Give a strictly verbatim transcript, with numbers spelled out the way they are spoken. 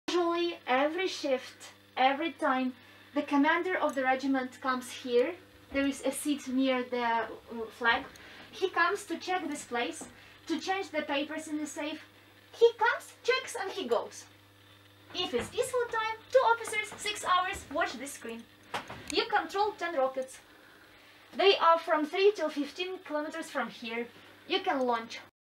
Usually every shift, every time, the commander of the regiment comes here. There is a seat near the flag. He comes to check this place, to change the papers in the safe. He comes, checks, and he goes. If it's peaceful time, two officers, six hours, watch this screen. You control ten rockets. They are from three till fifteen kilometers from here. You can launch